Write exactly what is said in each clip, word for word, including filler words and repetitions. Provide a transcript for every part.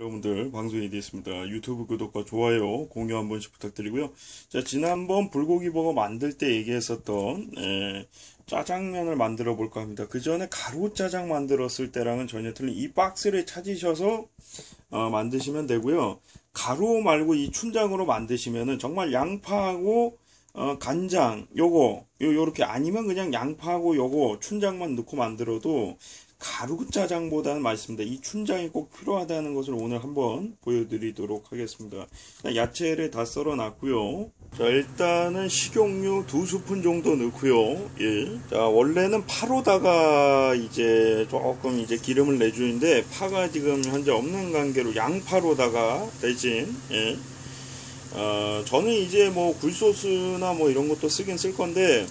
여러분들 방송이 되었습니다. 유튜브 구독과 좋아요, 공유 한 번씩 부탁드리고요. 자, 지난번 불고기 버거 만들 때 얘기했었던 에, 짜장면을 만들어 볼까 합니다. 그 전에 가루 짜장 만들었을 때랑은 전혀 틀린 이 박스를 찾으셔서 어, 만드시면 되고요. 가루 말고 이 춘장으로 만드시면은 정말 양파하고 어, 간장 요거 요 요렇게 아니면 그냥 양파하고 요거 춘장만 넣고 만들어도 가루 짜장보다는 맛있습니다. 이 춘장이 꼭 필요하다는 것을 오늘 한번 보여드리도록 하겠습니다. 야채를 다 썰어 놨고요. 자, 일단은 식용유 두 스푼 정도 넣고요. 예. 자, 원래는 파로다가 이제 조금 이제 기름을 내주는데 파가 지금 현재 없는 관계로 양파로다가 대신 예. 어, 저는 이제 뭐 굴소스나 뭐 이런 것도 쓰긴 쓸 건데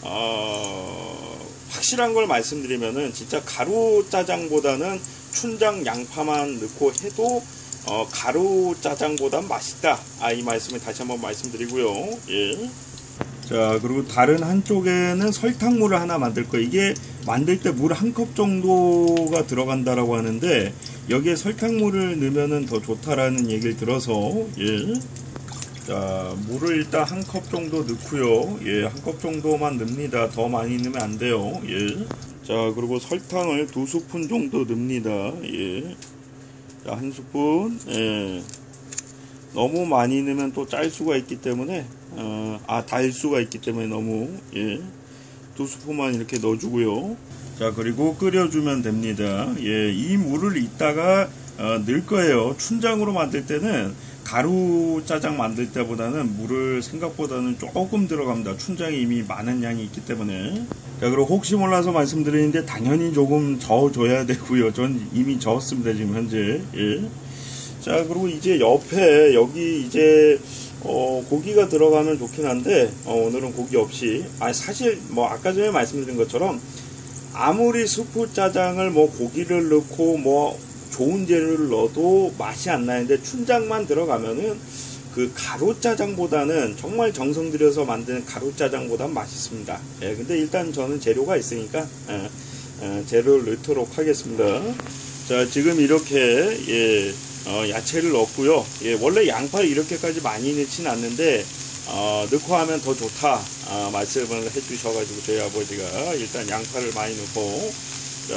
어, 확실한 걸 말씀드리면은 진짜 가루 짜장보다는 춘장 양파만 넣고 해도 어, 가루 짜장보단 맛있다. 아, 이 말씀을 다시 한번 말씀드리고요. 예. 자, 그리고 다른 한쪽에는 설탕물을 하나 만들 거예요. 이게 만들 때 물 한 컵 정도가 들어간다라고 하는데 여기에 설탕물을 넣으면은 더 좋다라는 얘기를 들어서 예. 자, 물을 일단 한 컵 정도 넣고요. 예, 한 컵 정도만 넣습니다. 더 많이 넣으면 안 돼요. 예. 자, 그리고 설탕을 두 스푼 정도 넣습니다. 예. 자, 한 스푼. 예. 너무 많이 넣으면 또 짤 수가 있기 때문에, 어, 아, 달 수가 있기 때문에 너무, 예. 두 스푼만 이렇게 넣어주고요. 자, 그리고 끓여주면 됩니다. 예, 이 물을 이따가 어, 넣을 거예요. 춘장으로 만들 때는 가루 짜장 만들 때보다는 물을 생각보다는 조금 들어갑니다. 춘장이 이미 많은 양이 있기 때문에. 자, 그리고 혹시 몰라서 말씀드리는데 당연히 조금 저어줘야 되고요. 전 이미 저었습니다. 지금 현재. 예. 자, 그리고 이제 옆에 여기 이제 어, 고기가 들어가면 좋긴 한데 어, 오늘은 고기 없이 아니 사실 뭐 아까 전에 말씀드린 것처럼 아무리 스프 짜장을 뭐 고기를 넣고 뭐 좋은 재료를 넣어도 맛이 안 나는데 춘장만 들어가면은 그 가루 짜장보다는 정말 정성 들여서 만든 가루 짜장보다 맛있습니다. 예, 근데 일단 저는 재료가 있으니까 예, 예, 재료를 넣도록 하겠습니다. 자, 지금 이렇게 예, 어, 야채를 넣었고요. 예, 원래 양파를 이렇게까지 많이 넣진 않는데 어, 넣고 하면 더 좋다 어, 말씀을 해주셔가지고 저희 아버지가 일단 양파를 많이 넣고 자,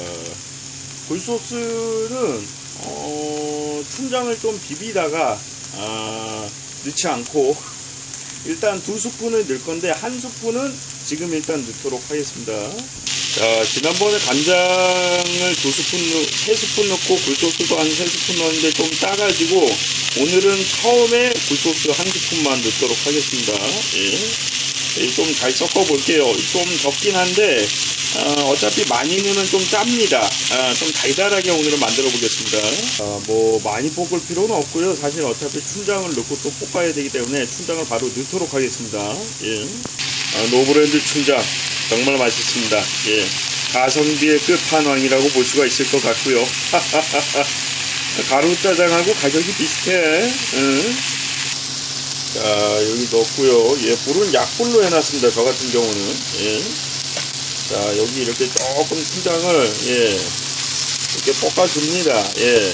굴소스는 어, 춘장을 좀 비비다가 어, 넣지 않고 일단 두 스푼을 넣을 건데 한 스푼은 지금 일단 넣도록 하겠습니다. 자, 지난번에 간장을 두 스푼, 세 스푼 넣고 굴소스도 한 세 스푼 넣었는데 좀 짜가지고 오늘은 처음에 굴소스 한 스푼만 넣도록 하겠습니다. 예. 좀 잘 섞어 볼게요. 좀 적긴 한데 어, 어차피 많이 넣으면 좀 짭니다. 아, 좀 달달하게 오늘은 만들어 보겠습니다. 아, 뭐 많이 볶을 필요는 없고요. 사실 어차피 춘장을 넣고 또 볶아야 되기 때문에 춘장을 바로 넣도록 하겠습니다. 예. 아, 노브랜드 춘장 정말 맛있습니다. 예. 가성비의 끝판왕이라고 볼 수가 있을 것 같고요. 가루짜장하고 가격이 비슷해. 응. 자, 여기 넣었고요. 예, 불은 약불로 해놨습니다. 저 같은 경우는. 예. 자, 여기 이렇게 조금 춘장을 예, 이렇게 볶아줍니다. 예.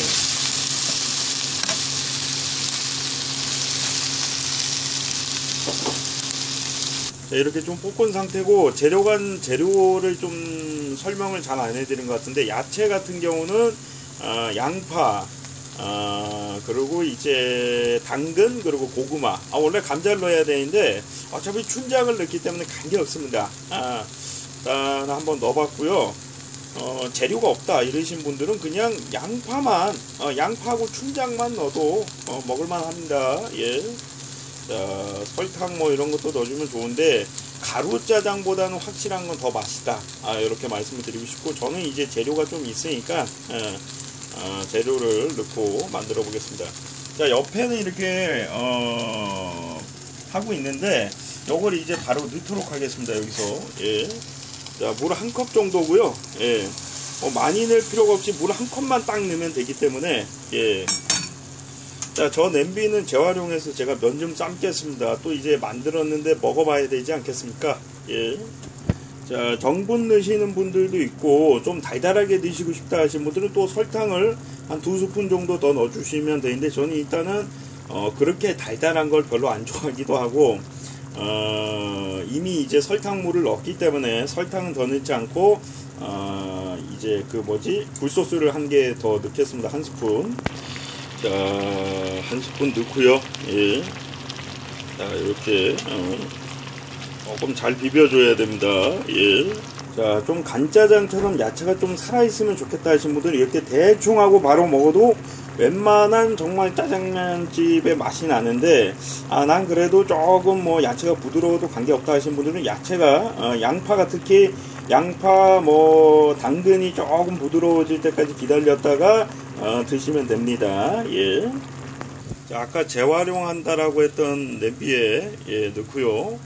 자, 이렇게 좀 볶은 상태고 재료가 재료를 좀 설명을 잘 안 해드린 것 같은데 야채 같은 경우는 어, 양파 어, 그리고 이제 당근 그리고 고구마 아, 원래 감자를 넣어야 되는데 어차피 춘장을 넣기 때문에 관계 없습니다. 아, 일단 한번 넣어봤고요. 어, 재료가 없다 이러신 분들은 그냥 양파만 어, 양파하고 춘장만 넣어도 어, 먹을만 합니다. 예. 자, 설탕 뭐 이런 것도 넣어주면 좋은데 가루 짜장보다는 확실한 건 더 맛있다. 아, 이렇게 말씀을 드리고 싶고 저는 이제 재료가 좀 있으니까 예, 어, 재료를 넣고 만들어 보겠습니다. 자, 옆에는 이렇게 어, 하고 있는데 요걸 이제 바로 넣도록 하겠습니다. 여기서 예. 자, 물 한 컵 정도고요. 예. 어, 많이 넣을 필요가 없이 물 한 컵만 딱 넣으면 되기 때문에 예. 자, 저 냄비는 재활용해서 제가 면 좀 삶겠습니다. 또 이제 만들었는데 먹어봐야 되지 않겠습니까? 예. 자, 정분 넣으시는 분들도 있고 좀 달달하게 드시고 싶다 하시는 분들은 또 설탕을 한 두 스푼 정도 더 넣어주시면 되는데, 저는 일단은 어, 그렇게 달달한 걸 별로 안 좋아하기도 하고, 어, 이미 이제 설탕물을 넣었기 때문에 설탕은 더 넣지 않고, 어, 이제 그 뭐지, 굴소스를 한 개 더 넣겠습니다. 한 스푼. 자, 한 스푼 넣고요. 예. 자, 이렇게 어, 조금 잘 비벼줘야 됩니다. 예. 자, 좀 간짜장처럼 야채가 좀 살아있으면 좋겠다 하신 분들은 이렇게 대충 하고 바로 먹어도 웬만한 정말 짜장면집의 맛이 나는데, 아, 난 그래도 조금 뭐 야채가 부드러워도 관계없다 하신 분들은 야채가, 어, 양파가 특히 양파 뭐 당근이 조금 부드러워질 때까지 기다렸다가 어, 드시면 됩니다. 예. 자, 아까 재활용한다라고 했던 냄비에 예, 넣고요.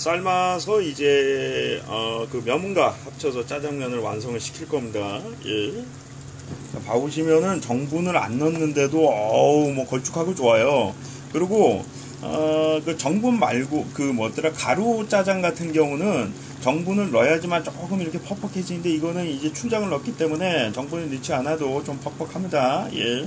삶아서 이제 어, 그 면과 합쳐서 짜장면을 완성을 시킬 겁니다. 예. 자, 봐보시면은 정분을 안 넣는데도 어우 뭐 걸쭉하고 좋아요. 그리고 어, 그 정분 말고 그 뭐더라 가루 짜장 같은 경우는 정분을 넣어야지만 조금 이렇게 퍽퍽해지는데, 이거는 이제 춘장을 넣기 때문에 정분을 넣지 않아도 좀 퍽퍽합니다. 예.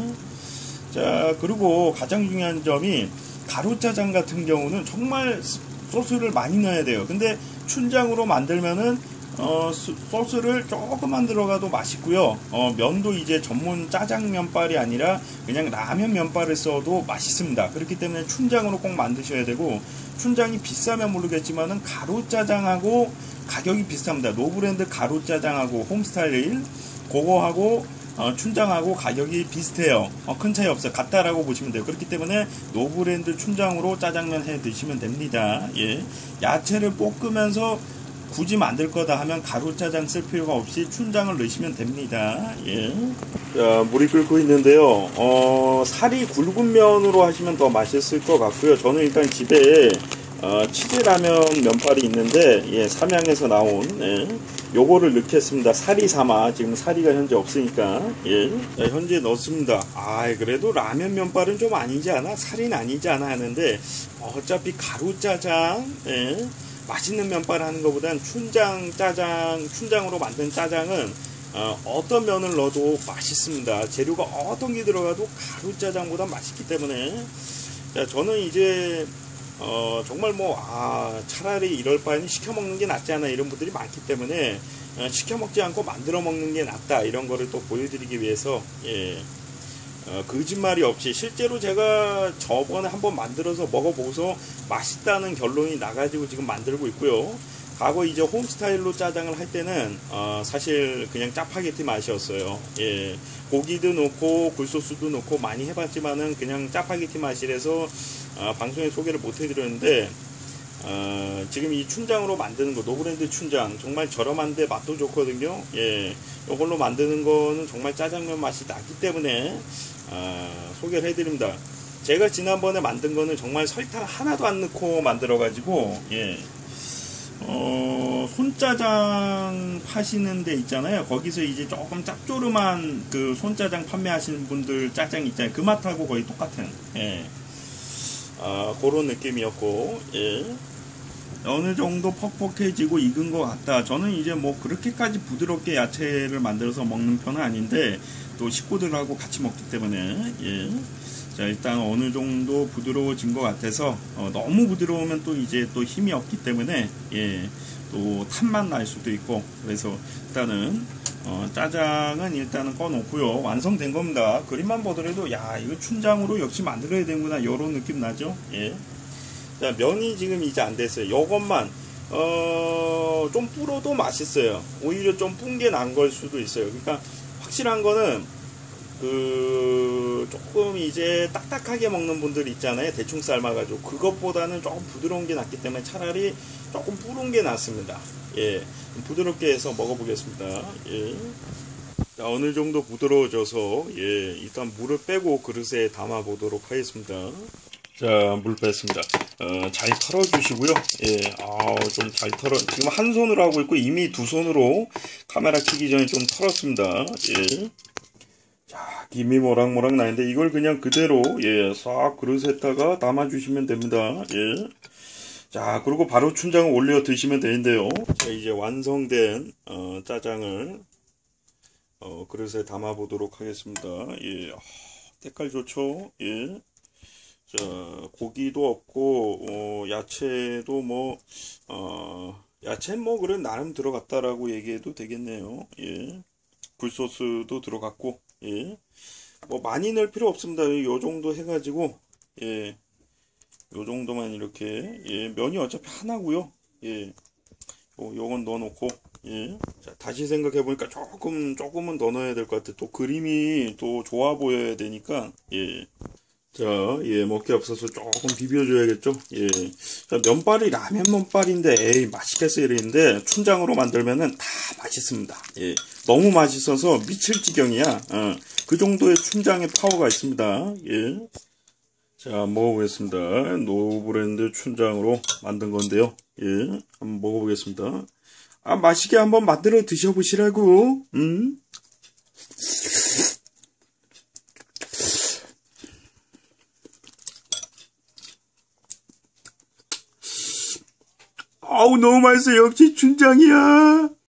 자, 그리고 가장 중요한 점이 가루짜장 같은 경우는 정말 소스를 많이 넣어야 돼요. 근데 춘장으로 만들면은 어, 소스를 조금만 들어가도 맛있고요. 어, 면도 이제 전문 짜장 면발이 아니라 그냥 라면 면발을 써도 맛있습니다. 그렇기 때문에 춘장으로 꼭 만드셔야 되고, 춘장이 비싸면 모르겠지만은 가루짜장하고 가격이 비슷합니다. 노브랜드 가루짜장하고 홈스타일 그거하고 어, 춘장하고 가격이 비슷해요. 어, 큰 차이 없어요. 같다라고 보시면 돼요. 그렇기 때문에 노브랜드 춘장으로 짜장면 해 드시면 됩니다. 예. 야채를 볶으면서 굳이 만들 거다 하면 가루짜장 쓸 필요가 없이 춘장을 넣으시면 됩니다. 예. 자, 물이 끓고 있는데요. 어, 살이 굵은 면으로 하시면 더 맛있을 것 같고요. 저는 일단 집에 어, 치즈라면 면발이 있는데, 예, 삼양에서 나온, 예, 요거를 넣겠습니다. 사리 삼아. 지금 사리가 현재 없으니까, 예. 자, 현재 넣습니다. 아, 그래도 라면 면발은 좀 아니지 않아? 살인 아니지 않아? 하는데, 어차피 가루짜장, 예, 맛있는 면발 하는 것보단 춘장 짜장, 춘장으로 만든 짜장은 어, 어떤 면을 넣어도 맛있습니다. 재료가 어떤 게 들어가도 가루짜장보다 맛있기 때문에, 자, 저는 이제 어, 정말 뭐, 아, 차라리 이럴 바에는 시켜 먹는 게 낫지 않아, 이런 분들이 많기 때문에, 어, 시켜 먹지 않고 만들어 먹는 게 낫다, 이런 거를 또 보여드리기 위해서, 예, 어, 거짓말이 없이 실제로 제가 저번에 한번 만들어서 먹어보고서 맛있다는 결론이 나가지고 지금 만들고 있고요. 과거 이제 홈스타일로 짜장을 할 때는 어, 사실 그냥 짜파게티 맛이었어요. 예, 고기도 넣고 굴소스도 넣고 많이 해봤지만은 그냥 짜파게티 맛이라서 어, 방송에 소개를 못 해드렸는데, 어, 지금 이 춘장으로 만드는 거, 노브랜드 춘장 정말 저렴한데 맛도 좋거든요. 예, 이걸로 만드는 거는 정말 짜장면 맛이 나기 때문에 어, 소개를 해드립니다. 제가 지난번에 만든 거는 정말 설탕 하나도 안 넣고 만들어 가지고, 예, 어, 손짜장 파시는 데 있잖아요. 거기서 이제 조금 짭조름한 그 손짜장 판매하시는 분들 짜장 있잖아요. 그 맛하고 거의 똑같은, 예, 아, 그런 느낌이었고, 예. 어느 정도 퍽퍽해지고 익은 것 같다. 저는 이제 뭐 그렇게까지 부드럽게 야채를 만들어서 먹는 편은 아닌데, 또 식구들하고 같이 먹기 때문에, 예. 자, 일단 어느 정도 부드러워진 것 같아서, 어, 너무 부드러우면 또 이제 또 힘이 없기 때문에, 예, 또 탄맛 날 수도 있고, 그래서 일단은 어, 짜장은 일단은 꺼놓고요. 완성된 겁니다. 그림만 보더라도 야, 이거 춘장으로 역시 만들어야 되는구나, 요런 느낌 나죠. 예. 자, 면이 지금 이제 안 됐어요. 요것만 어, 좀 불어도 맛있어요. 오히려 좀 뿐 게 난 걸 수도 있어요. 그러니까 확실한 거는 그 조금 이제 딱딱하게 먹는 분들 있잖아요. 대충 삶아가지고 그것보다는 조금 부드러운 게 낫기 때문에 차라리 조금 불은 게 낫습니다. 예, 부드럽게 해서 먹어보겠습니다. 예. 자, 어느 정도 부드러워져서, 예, 일단 물을 빼고 그릇에 담아 보도록 하겠습니다. 자, 물 뺐습니다. 어, 잘 털어주시고요. 예, 아, 좀 잘 털어. 지금 한 손으로 하고 있고 이미 두 손으로 카메라 켜기 전에 좀 털었습니다. 예. 자, 김이 모락모락 나는데 이걸 그냥 그대로, 예, 싹 그릇에다가 담아주시면 됩니다. 예. 자, 그리고 바로 춘장을 올려 드시면 되는데요. 자, 이제 완성된 어, 짜장을 어, 그릇에 담아 보도록 하겠습니다. 예, 아, 색깔 좋죠? 예. 자, 고기도 없고, 어, 야채도 뭐, 어, 야채 뭐, 그래, 나름 들어갔다라고 얘기해도 되겠네요. 예. 굴소스도 들어갔고, 예. 뭐, 많이 넣을 필요 없습니다. 요 정도 해가지고, 예. 요 정도만 이렇게, 예. 면이 어차피 하나고요. 예. 요, 요건 넣어놓고, 예. 자, 다시 생각해보니까 조금, 조금은 더 넣어야 될 것 같아. 또 그림이 또 좋아 보여야 되니까, 예. 자, 예, 먹기 앞서서 조금 비벼줘야겠죠? 예. 자, 면발이 라면 면발인데, 에이, 맛있겠어, 이랬는데, 춘장으로 만들면은 다 맛있습니다. 예. 너무 맛있어서 미칠 지경이야. 어, 그 정도의 춘장의 파워가 있습니다. 예. 자, 먹어보겠습니다. 노브랜드 춘장으로 만든 건데요. 예. 한번 먹어보겠습니다. 아, 맛있게 한번 만들어 드셔보시라고, 음? 아우, 너무 맛있어. 역시 춘장이야.